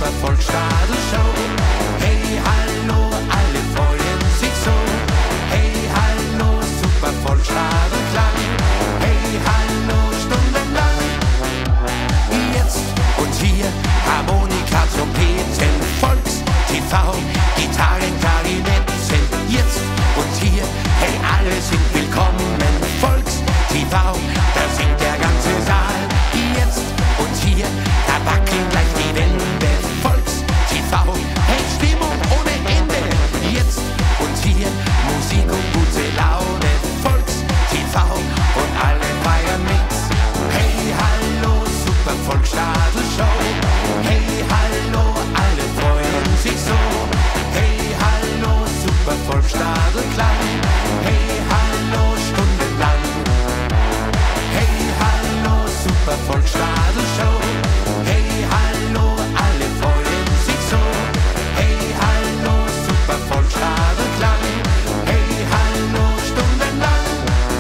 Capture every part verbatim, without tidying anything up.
super Volksstadelshow. Hey, hallo, alle freuen sich so. Hey, hallo, super Volksstadelklang. Hey, hallo, stundenlang. Jetzt und hier Harmonika, Trompeten, Volks-T V, Gitarren, Klarinetten. Jetzt und hier, hey, alle sind willkommen. Volks-T V, da singt der ganze Saal. Jetzt und hier, da wackeln gleich die Wände. Volks-T V, hey, Stimmung ohne Ende. Jetzt und hier, Musik und gute Laune. Volks-T V und alle feiern mit. Hey, hallo, super Volksstadelshow. Hey, hallo, alle freuen sich so. Hey, hallo, super Volksstadelklang. Hey, hallo, stundenlang. Hey, hallo, super Volksstadelshow. Hey, hallo, alle freuen sich so. Hey, hallo, super Volksstadelklang. Hey, hallo, stundenlang.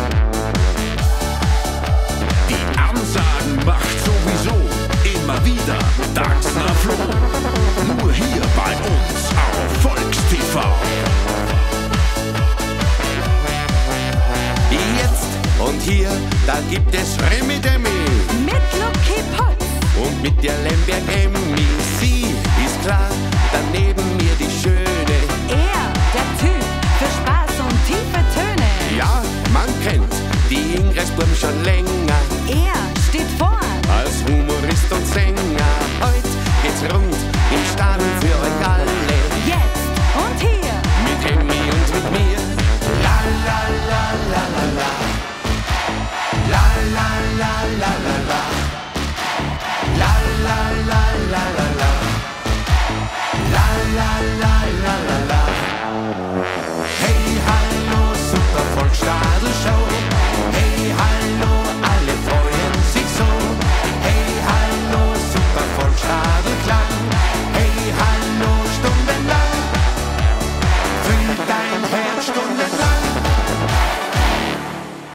Die Ansagen macht sowieso immer wieder Daxner Flo. Nur hier bei uns auf Volks-T V. Jetzt und hier, da gibt es Remi Demi. Mit Lucky Potts. Und mit der Lemberg Emmy, sie ist klar, daneben mir die Schöne. Er, der Typ für Spaß und tiefe Töne. Ja, man kennt die Ingressburm schon länger. Er steht vorn. Als Humorist und Sänger. Heute geht's rund im Stadion für euch alle. Jetzt und hier. Mit Emmy und mit mir. La la la la la la. La la la la la la. La la la la la la. La la la la la la. Hey, hallo, super Volksstadelshow. Hey, hallo, alle freuen sich so. Hey, hallo, super Volksstadelklang. Hey, hallo, stundenlang. Fühl dein Herz stundenlang.